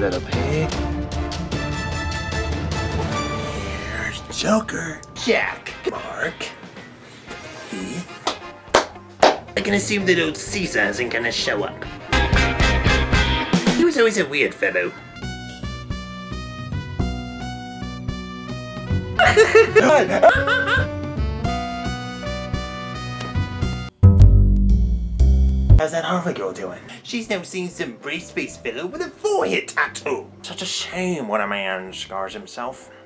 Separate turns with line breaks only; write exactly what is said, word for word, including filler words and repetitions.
little pig. Here's Joker.
Jack. Mark. Heath. I can assume that old Caesar isn't gonna show up. He was always a weird fellow.
How's that Harvey girl doing?
She's now seen some brace-faced fellow with a forehead tattoo.
Such a shame when a man scars himself.